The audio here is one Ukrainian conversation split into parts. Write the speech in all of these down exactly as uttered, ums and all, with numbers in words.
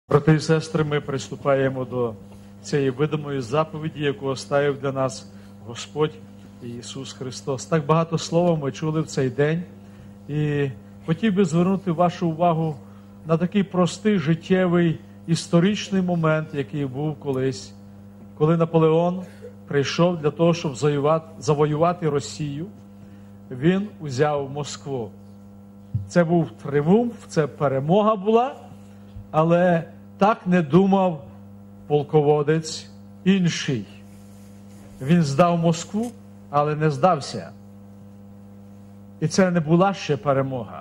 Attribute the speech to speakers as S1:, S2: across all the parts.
S1: Брати і сестри, ми приступаємо до цієї видимої заповіді, яку оставив для нас Господь Ісус Христос. Так багато слова ми чули в цей день. І хотів би звернути вашу увагу на такий простий життєвий історичний момент, який був колись, коли Наполеон прийшов для того, щоб завоювати Росію. Він узяв Москву. Це був тріумф, це перемога була, але так не думав полководець інший. Він здав Москву, але не здався. І це не була ще перемога.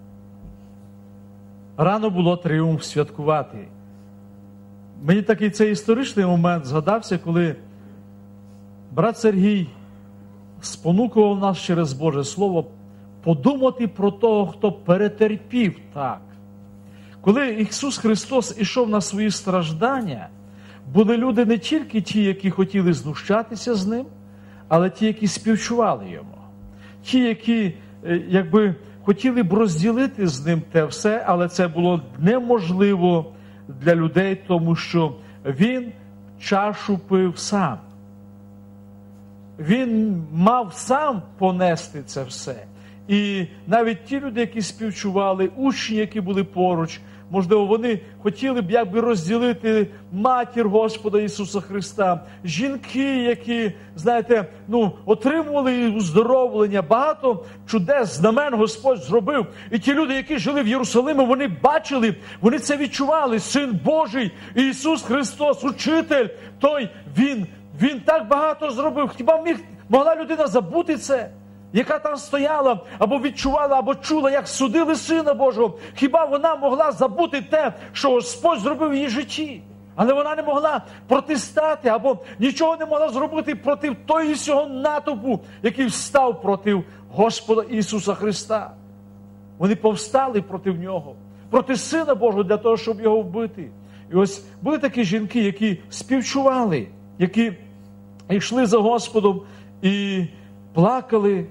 S1: Рано було тріумф святкувати. Мені такий цей історичний момент згадався, коли брат Сергій спонукував нас через Боже Слово подумати про того, хто перетерпів так. Коли Ісус Христос ішов на свої страждання, були люди не тільки ті, які хотіли знущатися з Ним, але ті, які співчували Йому. Ті, які, якби, хотіли б розділити з Ним те все, але це було неможливо для людей, тому що Він чашу пив сам. Він мав сам понести це все. І навіть ті люди, які співчували, учні, які були поруч, можливо, вони хотіли б якби розділити матір Господа Ісуса Христа, жінки, які, знаєте, ну, отримували уздоровлення, багато чудес, знамен Господь зробив. І ті люди, які жили в Єрусалимі, вони бачили, вони це відчували. Син Божий, Ісус Христос, Учитель, той, Він, Він так багато зробив. Хіба міг, могла людина забути це? Яка там стояла, або відчувала, або чула, як судили Сина Божого. Хіба вона могла забути те, що Господь зробив в її житті? Але вона не могла протистати, або нічого не могла зробити проти того і сього натовпу, який встав проти Господа Ісуса Христа. Вони повстали проти Нього, проти Сина Божого, для того, щоб Його вбити. І ось були такі жінки, які співчували, які йшли за Господом і плакали.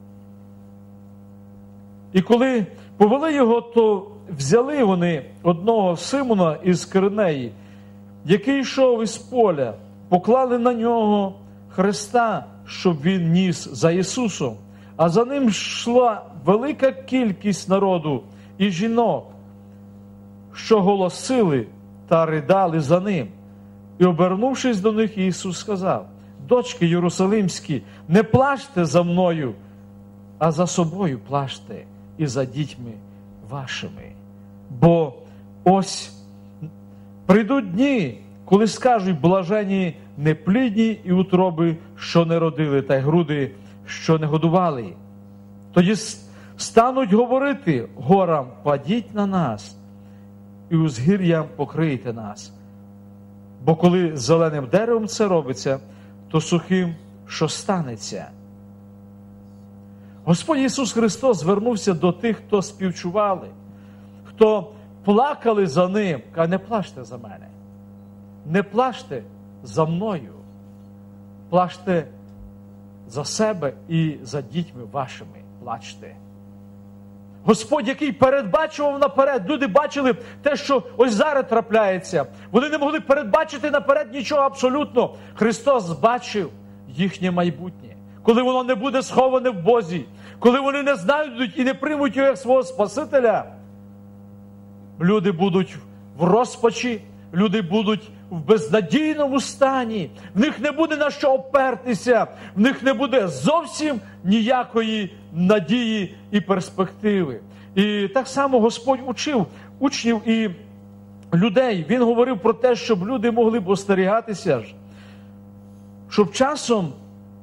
S1: І коли повели його, то взяли вони одного Симона із Киринеї, який йшов із поля, поклали на нього хреста, щоб він ніс за Ісусом. А за ним йшла велика кількість народу і жінок, що голосили та ридали за ним. І, обернувшись до них, Ісус сказав: «Дочки Єрусалимські, не плачте за мною, а за собою плачте і за дітьми вашими. Бо ось прийдуть дні, коли скажуть: блажені неплідні і утроби, що не родили, та й груди, що не годували. Тоді стануть говорити горам: падіть на нас, і узгір'ям покрийте нас. Бо коли зеленим деревом це робиться, то сухим що станеться?» Господь Ісус Христос звернувся до тих, хто співчували, хто плакали за Ним. Каже: не плачте за мене, не плачте за мною, плачте за себе і за дітьми вашими, плачте. Господь, який передбачував наперед, люди бачили те, що ось зараз трапляється. Вони не могли передбачити наперед нічого абсолютно. Христос бачив їхнє майбутнє. Коли воно не буде сховане в Бозі, коли вони не знайдуть і не приймуть його як свого Спасителя, люди будуть в розпачі, люди будуть в безнадійному стані, в них не буде на що опертися, в них не буде зовсім ніякої надії і перспективи. І так само Господь учив учнів і людей. Він говорив про те, щоб люди могли б остерігатися, щоб часом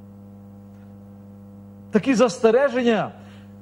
S1: такі застереження,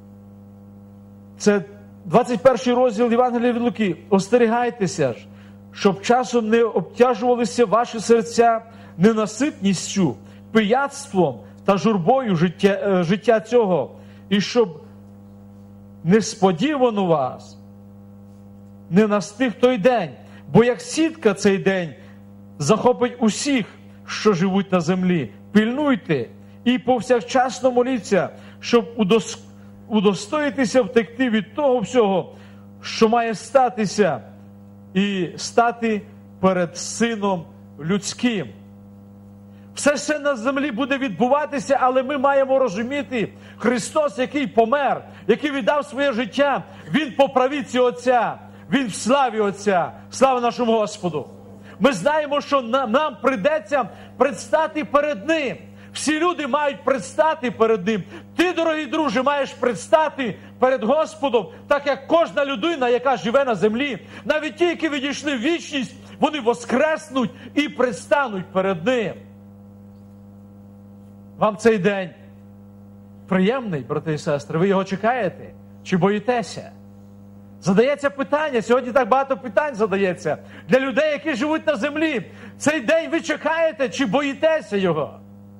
S1: це двадцять перший розділ Євангелія від Луки, остерігайтеся ж, щоб часом не обтяжувалися ваші серця ненаситністю, пияцтвом та журбою життя, життя цього, і щоб несподівано вас не настиг той день, бо як сітка цей день захопить усіх, що живуть на землі. Пильнуйте і повсякчасно моліться, щоб удостоїтися втекти від того всього, що має статися, і стати перед Сином Людським. Все ще на землі буде відбуватися, але ми маємо розуміти, Христос, який помер, який віддав своє життя, Він по правиці Отця, Він в славі Отця. Слава нашому Господу! Ми знаємо, що нам прийдеться предстати перед Ним. Всі люди мають предстати перед Ним. Ти, дорогий друже, маєш предстати перед Господом, так як кожна людина, яка живе на землі, навіть ті, які відійшли в вічність, вони воскреснуть і предстануть перед Ним. Вам цей день приємний, брати і сестри? Ви його чекаєте? Чи боїтеся? Задається питання, сьогодні так багато питань задається для людей, які живуть на землі. Цей день ви чекаєте, чи боїтеся його?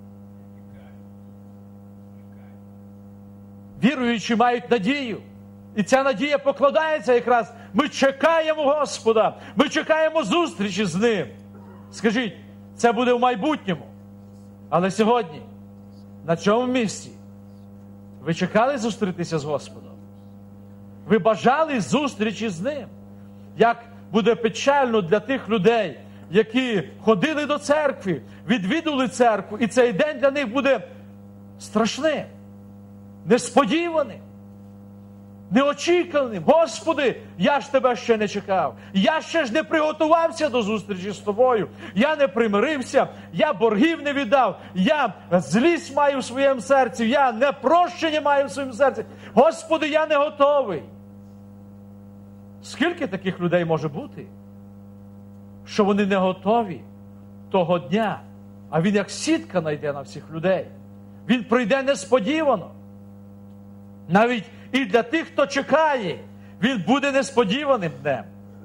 S1: Віруючі мають надію. І ця надія покладається якраз. Ми чекаємо Господа, ми чекаємо зустрічі з Ним. Скажіть, це буде в майбутньому. Але сьогодні, на цьому місці, ви чекали зустрітися з Господом? Ви бажали зустрічі з Ним? Як буде печально для тих людей, які ходили до церкви, відвідували церкву, і цей день для них буде страшним, несподіваним, неочікуваним. Господи, я ж Тебе ще не чекав. Я ще ж не приготувався до зустрічі з Тобою. Я не примирився, я боргів не віддав, я злість маю в своєму серці, я непрощення маю в своєму серці. Господи, я не готовий. Скільки таких людей може бути, що вони не готові того дня, а він як сітка найде на всіх людей. Він прийде несподівано. Навіть і для тих, хто чекає, він буде несподіваним днем.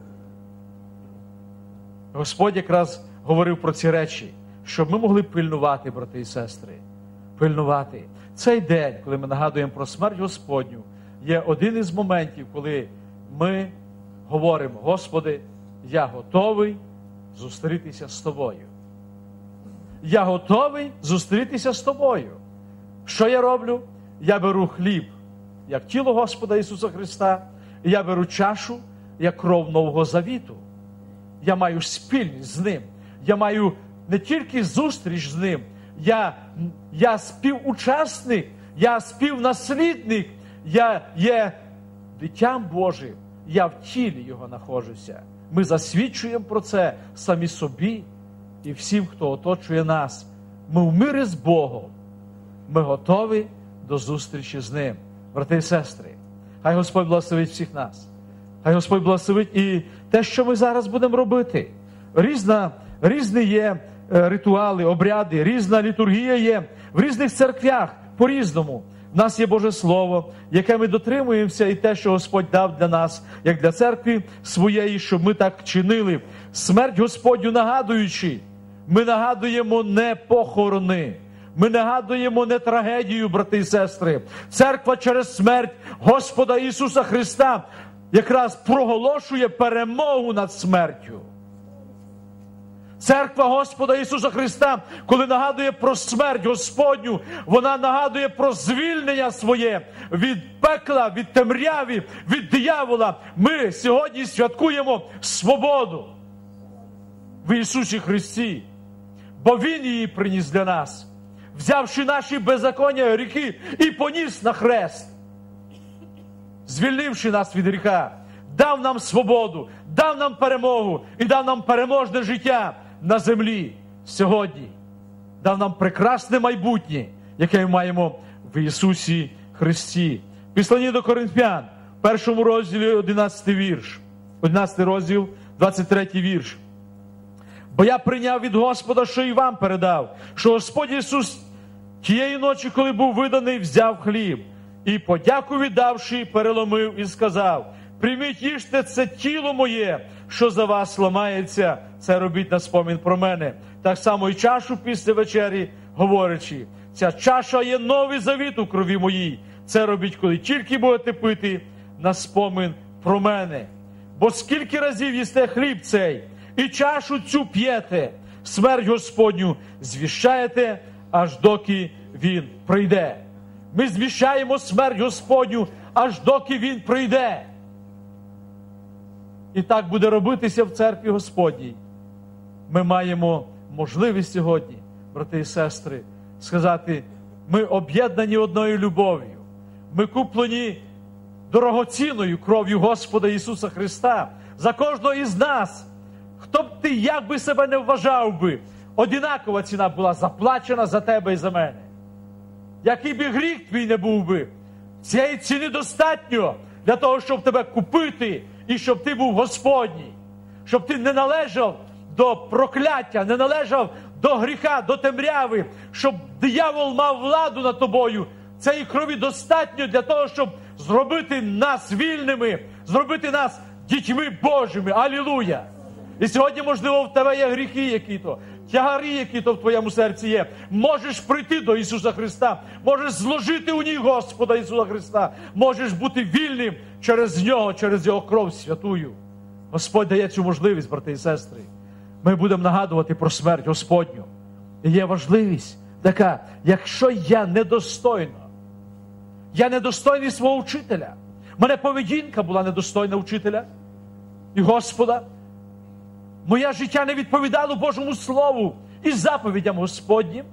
S1: Господь якраз говорив про ці речі, щоб ми могли пильнувати, брати і сестри. Пильнувати. Цей день, коли ми нагадуємо про смерть Господню, є один із моментів, коли ми говоримо: Господи, я готовий зустрітися з Тобою. Я готовий зустрітися з Тобою. Що я роблю? Я беру хліб, як тіло Господа Ісуса Христа, і я беру чашу, як кров Нового Завіту. Я маю спільність з Ним. Я маю не тільки зустріч з Ним, я, я співучасник, я співнаслідник, я є дитям Божим, я в тілі Його знаходжуся. Ми засвідчуємо про це самі собі і всім, хто оточує нас. Ми в мирі з Богом. Ми готові до зустрічі з Ним. Брати і сестри, хай Господь благословить всіх нас. Хай Господь благословить і те, що ми зараз будемо робити. Різна, різні є ритуали, обряди, різна літургія є в різних церквях по-різному. В нас є Боже Слово, яке ми дотримуємося, і те, що Господь дав для нас, як для церкви своєї, щоб ми так чинили. Смерть Господню нагадуючи, ми нагадуємо не похорони. Ми нагадуємо не трагедію, брати і сестри. Церква через смерть Господа Ісуса Христа якраз проголошує перемогу над смертю. Церква Господа Ісуса Христа, коли нагадує про смерть Господню, вона нагадує про звільнення своє від пекла, від темряви, від диявола. Ми сьогодні святкуємо свободу в Ісусі Христі, бо Він її приніс для нас, взявши наші беззаконня, гріхи і поніс на хрест, звільнивши нас від гріха, дав нам свободу, дав нам перемогу і дав нам переможне життя на землі сьогодні. Дав нам прекрасне майбутнє, яке ми маємо в Ісусі Христі. Післання до Коринфян, в першому розділі одинадцятий вірш, одинадцятий розділ, двадцять третій вірш. Бо я прийняв від Господа, що і вам передав, що Господь Ісус тієї ночі, коли був виданий, взяв хліб і, подяку віддавши, переломив і сказав: прийміть, їжте, це тіло моє, що за вас ламається, це робіть на спомин про мене. Так само і чашу після вечері, говорячи: ця чаша є новий завіт у крові моїй, це робіть, коли тільки будете пити, на спомин про мене. Бо скільки разів їсте хліб цей і чашу цю п'єте, смерть Господню звіщаєте, аж доки Він прийде. Ми звіщаємо смерть Господню, аж доки Він прийде. І так буде робитися в церкві Господній. Ми маємо можливість сьогодні, брати і сестри, сказати, ми об'єднані одною любов'ю. Ми куплені дорогоцінною кров'ю Господа Ісуса Христа. За кожного із нас, хто б ти, як би себе не вважав би, одинакова ціна була заплачена за тебе і за мене. Який би гріх твій не був би, цієї ціни достатньо для того, щоб тебе купити і щоб ти був Господній. Щоб ти не належав до прокляття, не належав до гріха, до темряви, щоб диявол мав владу над тобою. Цієї крові достатньо для того, щоб зробити нас вільними, зробити нас дітьми Божими. Алілуя! І сьогодні, можливо, в тебе є гріхи які-то, тягарі які-то в твоєму серці є. Можеш прийти до Ісуса Христа, можеш зложити у ній Господа Ісуса Христа, можеш бути вільним через Нього, через Його кров святую. Господь дає цю можливість, брати і сестри. Ми будемо нагадувати про смерть Господню. І є важливість така, якщо я недостойно, я недостойний свого вчителя, мене поведінка була недостойна вчителя і Господа, моє життя не відповідало Божому Слову і заповідям Господнім,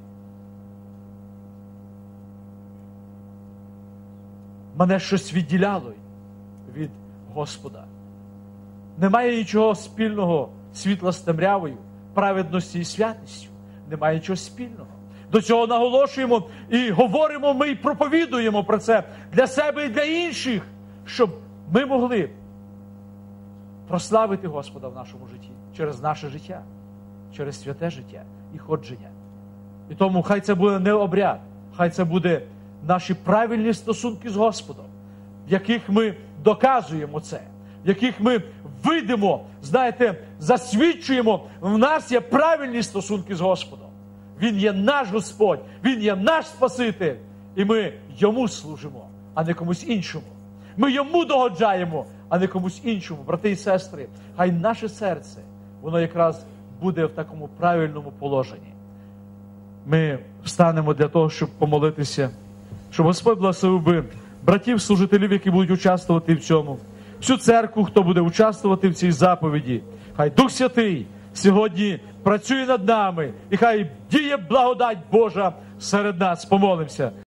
S1: мене щось відділяло від Господа. Немає нічого спільного світла з темрявою, праведності і святістю. Немає нічого спільного. До цього наголошуємо і говоримо ми і проповідуємо про це для себе і для інших, щоб ми могли прославити Господа в нашому житті, через наше життя, через святе життя і ходження. І тому хай це буде не обряд, хай це буде наші правильні стосунки з Господом, в яких ми доказуємо це, в яких ми видимо, знаєте, засвідчуємо, в нас є правильні стосунки з Господом. Він є наш Господь, Він є наш Спаситель, і ми Йому служимо, а не комусь іншому. Ми Йому догоджаємо, а не комусь іншому. Брати і сестри, хай наше серце, воно якраз буде в такому правильному положенні. Ми встанемо для того, щоб помолитися, щоб Господь благословив би братів, служителів, які будуть участвувати в цьому, всю церкву, хто буде участвувати в цій заповіді. Хай Дух Святий сьогодні працює над нами, і хай діє благодать Божа серед нас. Помолимося.